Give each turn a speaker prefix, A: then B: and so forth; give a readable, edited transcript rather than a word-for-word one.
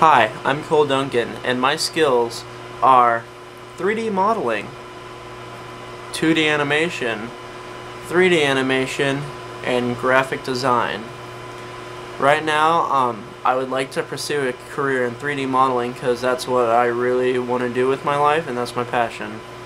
A: Hi, I'm Cole Duncan, and my skills are 3D modeling, 2D animation, 3D animation, and graphic design. Right now, I would like to pursue a career in 3D modeling because that's what I really want to do with my life, and that's my passion.